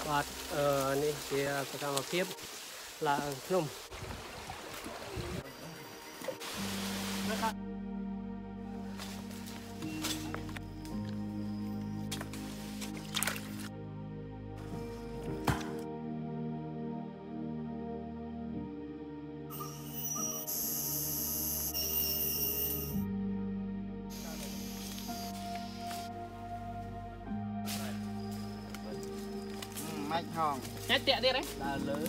បាទនេះជាសកម្មភាពឡើងភ្នំ mạch hòn nhét tiện đi đấy là lớn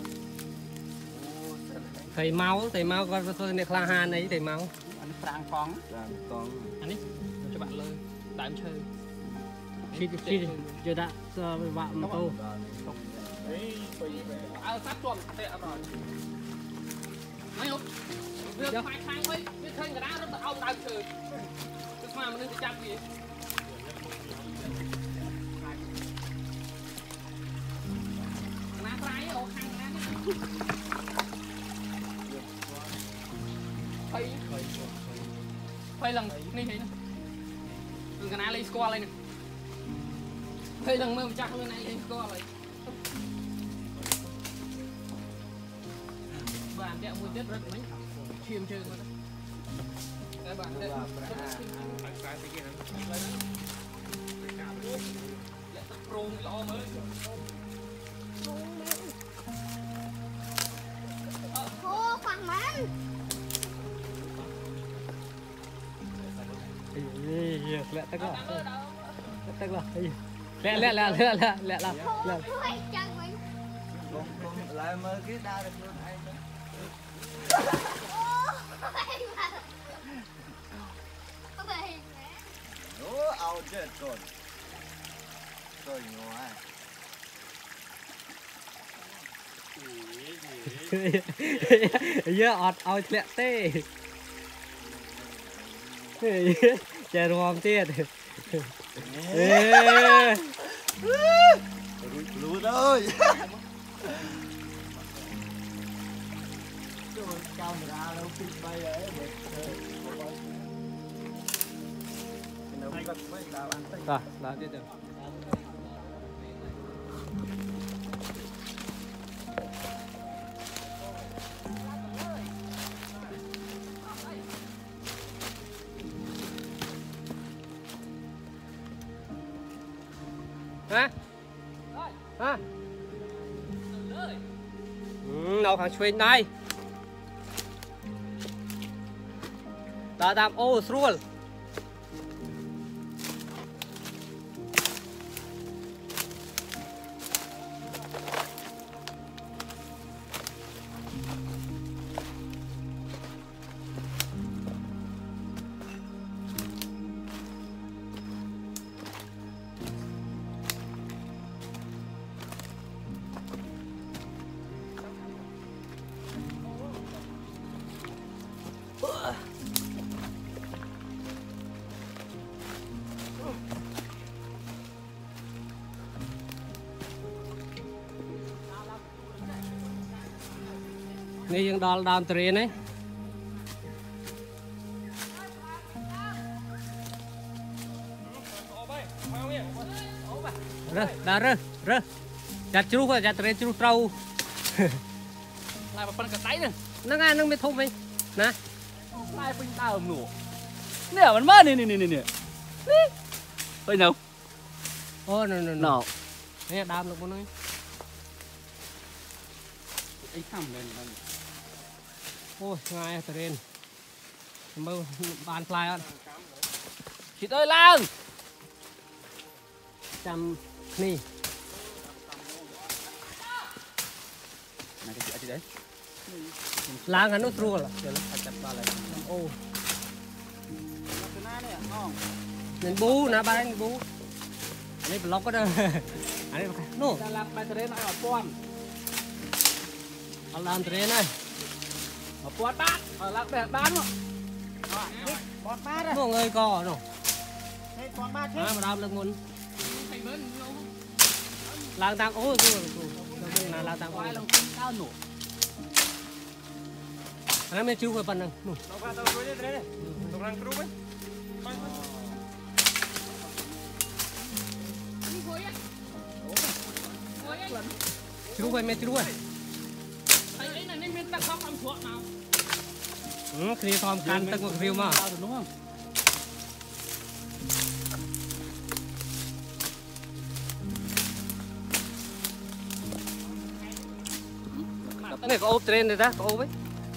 thầy máu con tôi này là hà này thầy máu anh Frank con anh ấy cho bạn lời đại em chơi khi chưa đã bạn tô sát chuồng tệ rồi mấy lúc việc phải khai ấy biết thêm cái đá nó ông đang chơi tức mà mình đi chặt gì má trái ô khăn phơi lần này thấy nè đừng cái ná lấy score lên nè phơi lần mưa chắc lên này lấy score lại bạn đẹp mùi tết rất mấy chim chơi mà các bạn đây rung lo mới ô khoảng mắn lẹ tắc lại mới cái đa được luôn anh đó ao chết rồi rồi ngoài ọt ao lẹ tê chè ròm tiệt lú ơi camera đâu phim bay ấy rồi đó tiếp tục hả hả đâu thằng xuyên đây đã làm ô luônនេះយើងដល់ដើមទ្រានហើយរើសចាត់ជ្រូកចាត់ទ្រានជ្រូកត្រូវ lại một phần cả tay nữa ហ្នឹងអានឹងមានធំវិញណា lại bên tao nổ nè mình mất nè bây giờ អូ nổ នេះដើមលោកមុនហ្នឹង ấy thầm lên អូឆ្ងាយទ្រានមើលបានផ្លែអត់ chị ơi lang ចាំគ្នា này cái chị đấy ឡើងអានោះស្រួល chặt ba lại អូ này ngon មានប៊ូណាបាទប៊ូអានេះប្លុកទៅអានេះនោះ ta làm bài thế này ở con អត់ដើមទ្រានហើយ ở con bát ở làm bè bán mà con ba đây នោះងើយកនោះ đây con ba អា chết មកដើមលើកមុន thành bên ឡើងតាមអូយគ្រូណាឡើងតាមអូយ quay lòng tao nổ អានេះមានជ្រូកប៉ុណ្ណឹងនោះ đâu qua đâu rồi đấy đấy đâu đang cướp ấy đi khối á khối á chú ơi mẹ chú ơi ấy này nên miền tây không làm chuột nào khi thòm can tắc một riêu mà đúng không? này có ốp trên này ra có ốp ấy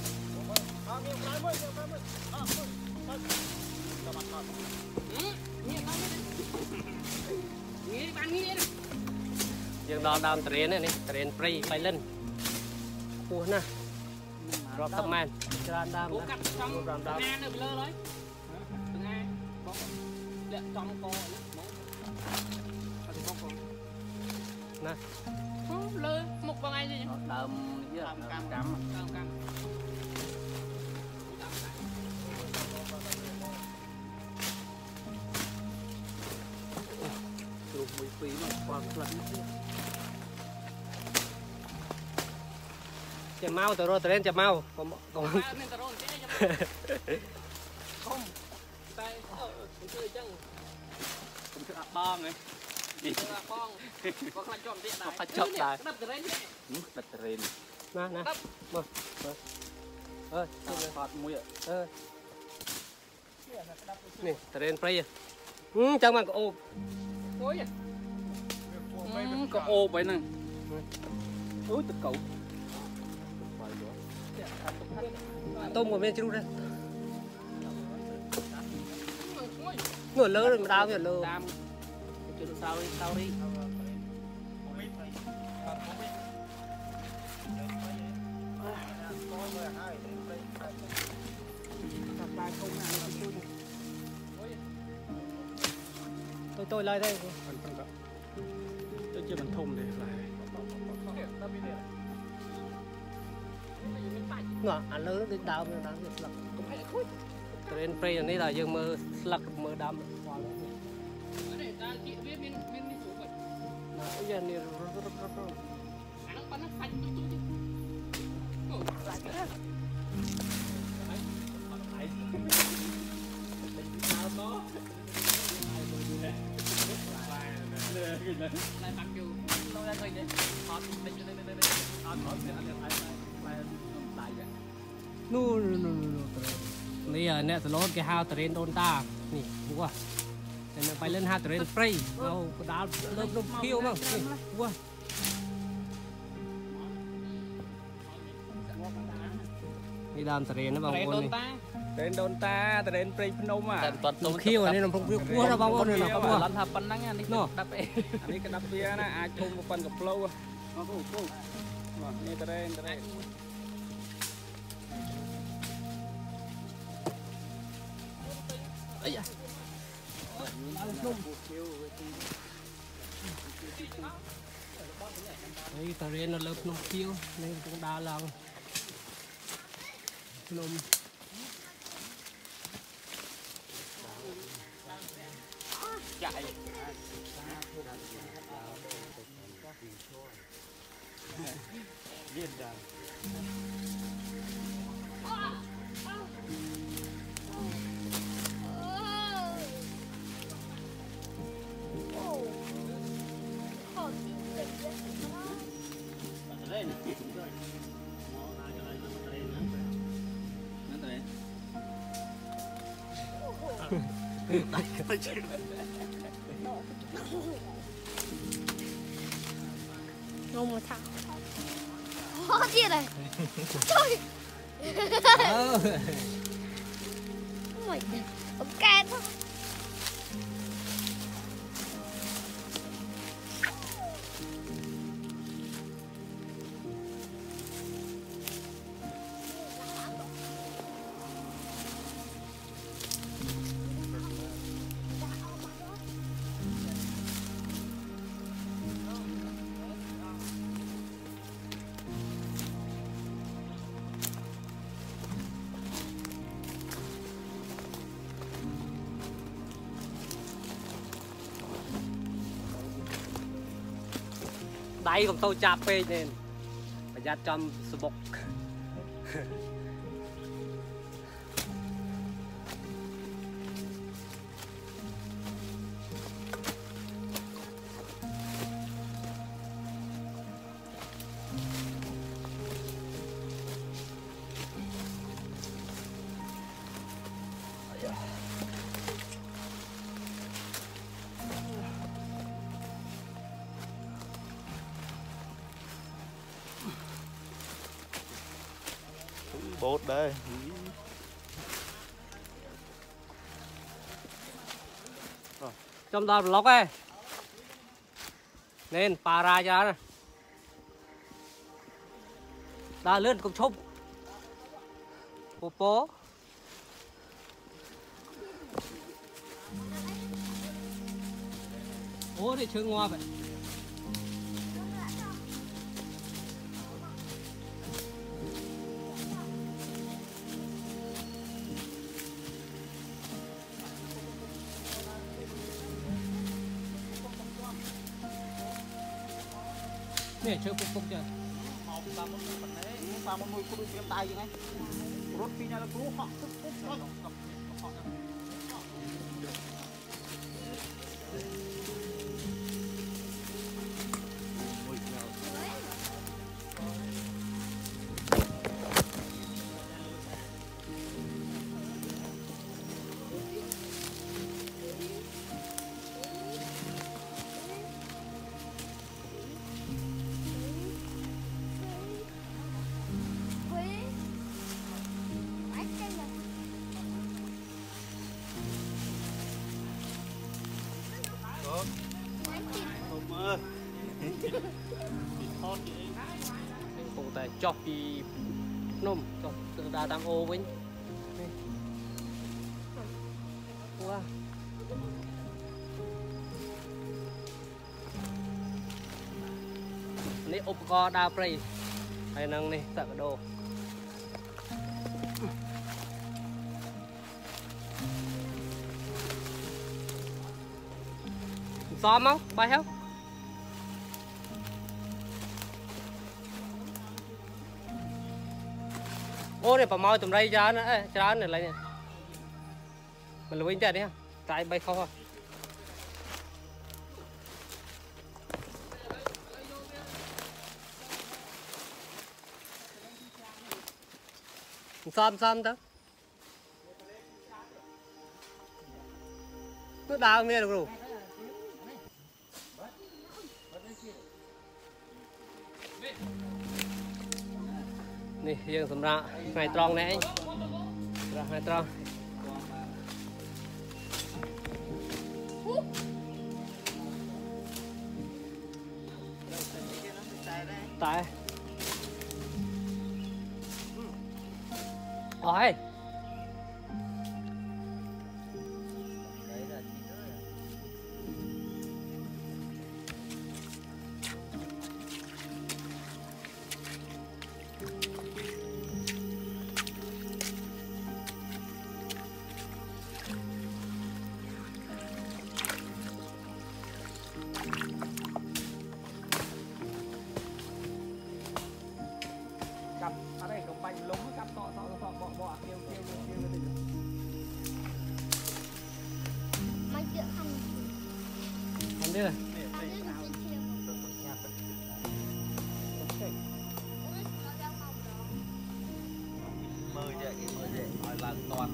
dương đòn đòn trên này trên free bay lên cua nè rọt tầm manran đam cắt trong A được lơ đấy từng A có lệ trong co nè lơ một vào ngay gì Đầm với cam. chụp mùi phí mà qua lần chè mau từ rồi lên chè mau còn không tay chơi chân Cũng cứ bong ấy. con có khai chọn tiện này Khai chọn lại. đập từ đấy Đặt rên. nè mà ơi Phạt mũi ạ. nè trên free chẳng mà có ốp ôi Có ô vậy nè. Ôi tự cậu. tôm của bên chú đây nửa lơ rồi mà đau nửa lơ Đam. Chưa được sao đi. tôi lấy đây Tôi chưa bằng thùng để lại. ngọ ăn lớn đến đau nó đáng được trên free này là dương mơ lắc mơ đam để ta chị biết bên chủ vậy bây giờ này nó bắn nó phanh tôi lại bắn kêu tôi ra thôi đấy họ định bây giờ nè lót cái hao trên đôn ta nè đúng không nên phải lên hao trên free đâu đá lớp nó kêu mà đúng không đi làm trên nó bằng con này Trên đồn ta, trên free phnom à. nó kêu nên nó không cua đâu bao con này là không Lần hạp bắn nắng anh đi đập ấy. Anh đi cái đập bia nè, ai thùng một phần gặp lâu. Nó có nè trên. ấy da đây tà riêng nó lớp nó kêu nên cũng đa lần nôm Chạy. Viên đàn. Nôm một thằng khó gì này trời mày ok thôi đáyของtôi chạp phê nên phải ra trong sơ bọc bốt đây trong đó lóc ấy nên pa ra cho nó đã lên cục chúc bố ố để chơi ngoa vậy nè chơi phục chưa pha một mùi cua tiêm tay như này rốt pin là cua họ cũng tại chọc đi nôm chọc từ đà tam ô với wow. Này ốp co đa prey hay năng này tặng đồ xóm không bay không ô này phải moi tụm đây ra nữa ra này lại nè mình lưu ý đi ha tại bay không à xóm đó nó đào nghe được rồi nè riêng sầm ra ngày tròn này ra ngày tròn tại rồi cặp ở đây có bánh lúng cặp to bỏ kêu Mày chưa ăn. ăn đi này mơ vậy hỏi là toàn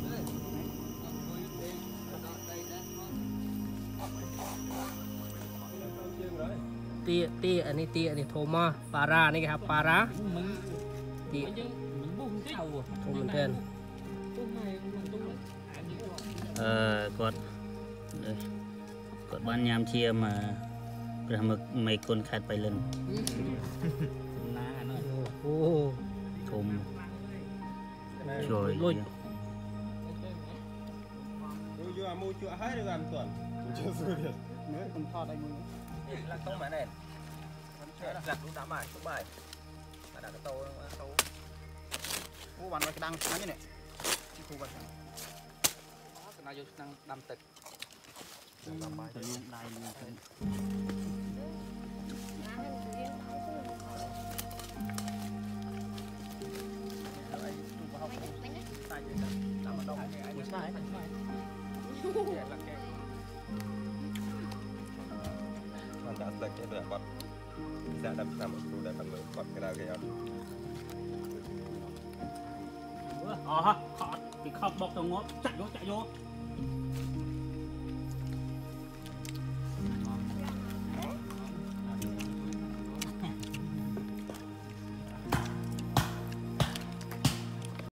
tiaอันนี้เตี้ยนี่โทมาปลาร้านี่ครับปลาร้าเตี้ยโทมันเทนกดบ้านยามเชียร์มาเพื่อไม่คนขาดไปเลยน้าหน่อยโอ้ชมช่วย vô mua chua hết được làm tuần chưa xưa được nếu còn thọ đây mình là không phải này là cũng đã bài cũng bài mà đã tàu mua bàn cái đăng cái này khu vực nào vô đang đâm tịch จะลุกได้เลยมันจะตัดแค่เดือดบอดจะดับทำดูได้ทำเลยบอดก็ได้ก็ยังอ๋อฮะขอดติดขอบบอกตรงงบจัดโย